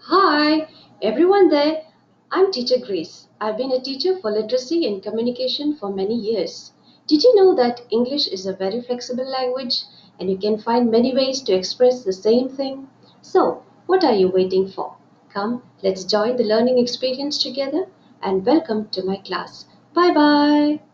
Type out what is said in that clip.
Hi, everyone there. I'm Teacher Grace. I've been a teacher for literacy and communication for many years. Did you know that English is a very flexible language and you can find many ways to express the same thing? So, what are you waiting for? Come, let's join the learning experience together and welcome to my class. Bye bye.